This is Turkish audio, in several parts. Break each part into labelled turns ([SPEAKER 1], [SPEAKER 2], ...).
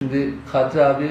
[SPEAKER 1] Şimdi Kadri abi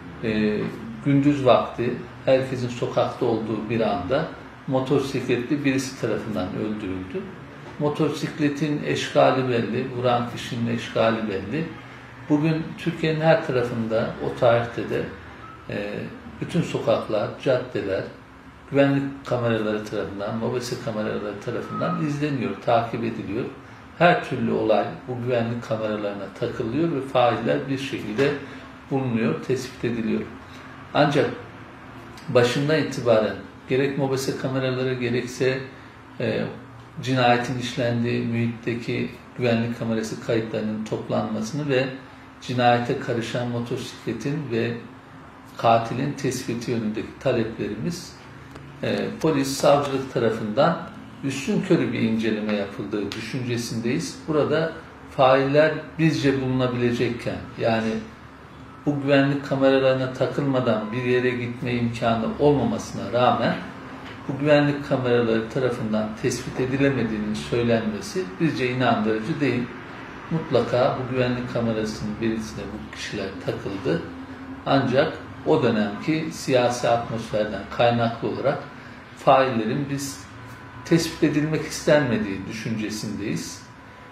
[SPEAKER 1] gündüz vakti herkesin sokakta olduğu bir anda motosikletli birisi tarafından öldürüldü. Motosikletin eşkali belli, vuran kişinin eşkali belli. Bugün Türkiye'nin her tarafında o tarihte de bütün sokaklar, caddeler güvenlik kameraları tarafından, mobese kameraları tarafından izleniyor, takip ediliyor. Her türlü olay bu güvenlik kameralarına takılıyor ve failler bir şekilde bulunuyor, tespit ediliyor. Ancak başından itibaren gerek mobese kameraları gerekse cinayetin işlendiği mühitteki güvenlik kamerası kayıtlarının toplanmasını ve cinayete karışan motosikletin ve katilin tespiti yönündeki taleplerimiz polis, savcılık tarafından üstünkörü bir inceleme yapıldığı düşüncesindeyiz. Burada failler bizce bulunabilecekken, yani bu güvenlik kameralarına takılmadan bir yere gitme imkanı olmamasına rağmen bu güvenlik kameraları tarafından tespit edilemediğinin söylenmesi bizce inandırıcı değil. Mutlaka bu güvenlik kamerasının birisine bu kişiler takıldı. Ancak o dönemki siyasi atmosferden kaynaklı olarak faillerin biz tespit edilmek istenmediği düşüncesindeyiz.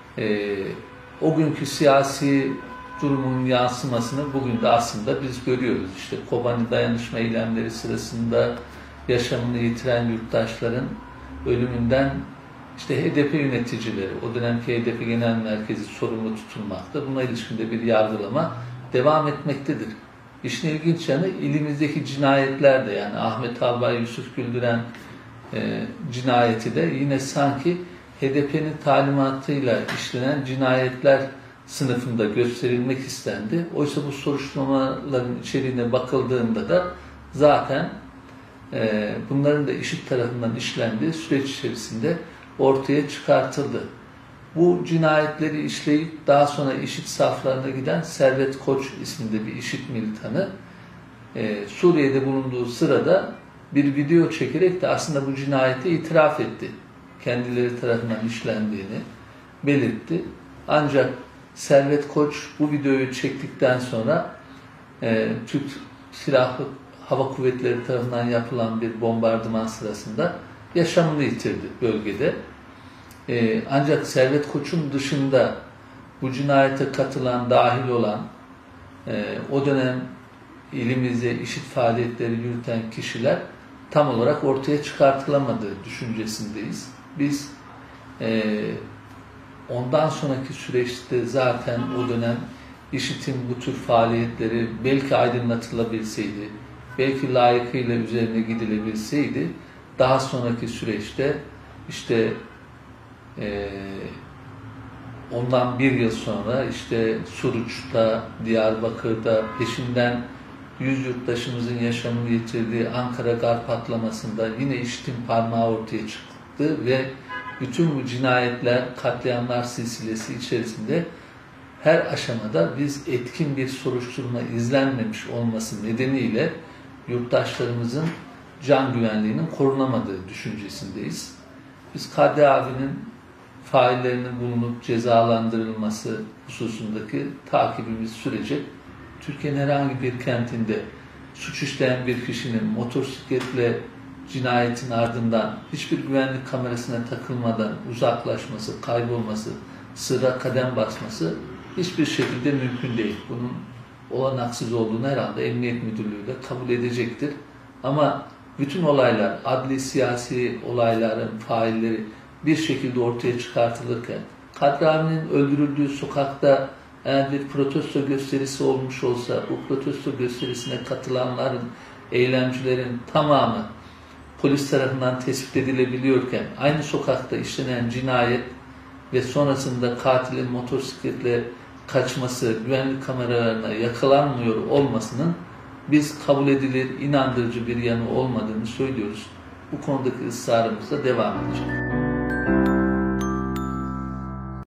[SPEAKER 1] O günkü siyasi durumun yansımasını bugün de aslında biz görüyoruz. İşte Kobani dayanışma eylemleri sırasında yaşamını yitiren yurttaşların ölümünden işte HDP yöneticileri, o dönemki HDP Genel Merkezi sorumlu tutulmakta. Buna ilişkin de bir yargılama devam etmektedir. İşin ilginç yanı ilimizdeki cinayetler de, yani Ahmet Albay, Yusuf Güldüren cinayeti de yine sanki HDP'nin talimatıyla işlenen cinayetler sınıfında gösterilmek istendi. Oysa bu soruşturmaların içeriğine bakıldığında da zaten bunların da IŞİD tarafından işlendiği süreç içerisinde ortaya çıkartıldı. Bu cinayetleri işleyip daha sonra IŞİD saflarına giden Servet Koç isminde bir IŞİD militanı Suriye'de bulunduğu sırada bir video çekerek de aslında bu cinayeti itiraf etti. Kendileri tarafından işlendiğini belirtti. Ancak Servet Koç bu videoyu çektikten sonra Türk Silahlı Hava Kuvvetleri tarafından yapılan bir bombardıman sırasında yaşamını yitirdi bölgede. Ancak Servet Koç'un dışında bu cinayete katılan, dahil olan, o dönem ilimizde IŞİD faaliyetleri yürüten kişiler tam olarak ortaya çıkartılamadığı düşüncesindeyiz. Biz ondan sonraki süreçte zaten o dönem IŞİD'in bu tür faaliyetleri belki aydınlatılabilseydi, belki layıkıyla üzerine gidilebilseydi, daha sonraki süreçte işte ondan bir yıl sonra işte Suruç'ta, Diyarbakır'da peşinden 100 yurttaşımızın yaşamını yitirdiği Ankara Gar patlamasında yine IŞİD'in parmağı ortaya çıktı ve bütün bu cinayetler, katliamlar silsilesi içerisinde her aşamada biz etkin bir soruşturma izlenmemiş olması nedeniyle yurttaşlarımızın can güvenliğinin korunamadığı düşüncesindeyiz. Biz Kadri abinin faillerinin bulunup cezalandırılması hususundaki takibimiz sürecek. Türkiye'nin herhangi bir kentinde suç işleyen bir kişinin motosikletle cinayetin ardından hiçbir güvenlik kamerasına takılmadan uzaklaşması, kaybolması, sırra kadem basması hiçbir şekilde mümkün değil. Bunun olanaksız olduğunu herhalde Emniyet Müdürlüğü de kabul edecektir. Ama bütün olaylar, adli siyasi olayların failleri bir şekilde ortaya çıkartılırken, Kadri abinin öldürüldüğü sokakta eğer bir protesto gösterisi olmuş olsa, bu protesto gösterisine katılanların, eylemcilerin tamamı polis tarafından tespit edilebiliyorken, aynı sokakta işlenen cinayet ve sonrasında katilin motosikletle kaçması, güvenlik kameralarına yakalanmıyor olmasının biz kabul edilir, inandırıcı bir yanı olmadığını söylüyoruz. Bu konudaki ısrarımız da devam edecek.